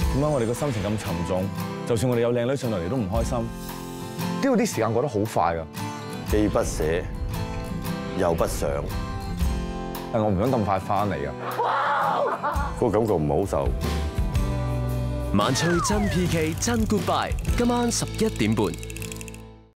點解我哋個心情咁沉重？就算我哋有靚女上嚟都唔開心。 呢個啲時間過得好快㗎， 既不捨又不想， 但我唔想咁快翻嚟㗎。 個感覺唔好受。 晚翠真 PK 真 Goodbye，今晚11點半。